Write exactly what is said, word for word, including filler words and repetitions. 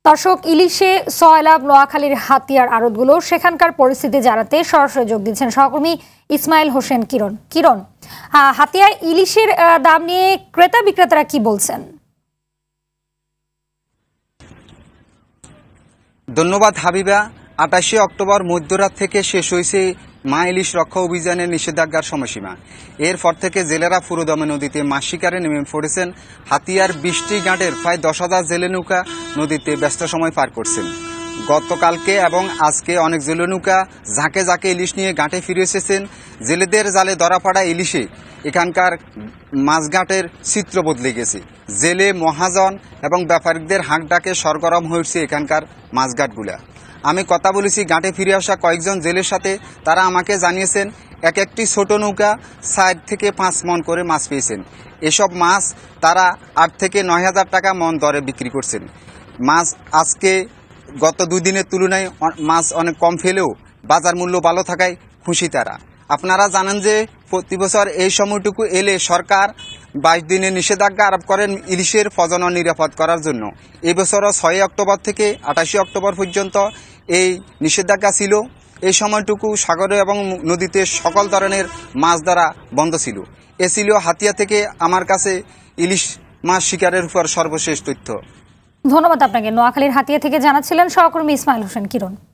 দর্শক, ইলিশে সয়লাব নোয়াখালীর হাতিয়ার আড়তগুলো সেখানকার পরিস্থিতি জানাতে সরাসরি যোগ দিচ্ছেন সহকর্মী ইসমাইল হোসেন কিরণ। কিরণ, হাতিয়ার ইলিশের দাম নিয়ে ক্রেতা বিক্রেতারা কি বলছেন? ধন্যবাদ হাবিবা। আটাশে অক্টোবর মধ্যরাত থেকে শেষ হয়েছে মা ইলিশ রক্ষা অভিযানের নিষেধাজ্ঞার সময়সীমা। এরপর থেকে জেলেরা পুরোদমে নদীতে মাছ শিকারে নেমে পড়েছেন। হাতিয়ার বিশটি ঘাটের প্রায় দশ হাজার জেলে নৌকা নদীতে ব্যস্ত সময় পার করছেন। গতকালকে এবং আজকে অনেক জেলে নৌকা ঝাঁকে ঝাঁকে ইলিশ নিয়ে ঘাটে ফিরে এসেছেন। জেলেদের জালে ধরা পড়া ইলিশে এখানকার মাছঘাটের চিত্র বদলে গেছে। জেলে, মহাজন এবং ব্যাপারীদের হাঁক ডাকে সরগরম হয়েছে এখানকার মাছঘাটগুলা। আমি কথা বলেছি ঘাটে ফিরে আসা কয়েকজন জেলের সাথে। তারা আমাকে জানিয়েছেন এক একটি ছোট নৌকা চার থেকে পাঁচ মন করে মাছ পেয়েছেন। এসব মাছ তারা আট থেকে নয় হাজার টাকা মন দরে বিক্রি করছেন। মাছ আজকে গত দুই দিনের তুলনায় মাছ অনেক কম ফেলেও বাজার মূল্য ভালো থাকায় খুশি তারা। আপনারা জানেন যে প্রতি বছর এই সময়টুকু এলে সরকার বাইশ দিনের নিষেধাজ্ঞা আরোপ করেন ইলিশের প্রজনন নিরাপদ করার জন্য। এবছরও ছয় অক্টোবর থেকে আঠাশে অক্টোবর পর্যন্ত এই নিষেধাজ্ঞা ছিল। এই সময়টুকু সাগরে এবং নদীতে সকল ধরনের মাছ ধরা বন্ধ ছিল। এ ছিল হাতিয়া থেকে আমার কাছে ইলিশ মাছ শিকারের উপর সর্বশেষ তথ্য। ধন্যবাদ আপনাকে। নোয়াখালীর হাতিয়া থেকে জানাচ্ছিলেন সহকর্মী ইসমাইল হোসেন কিরণ।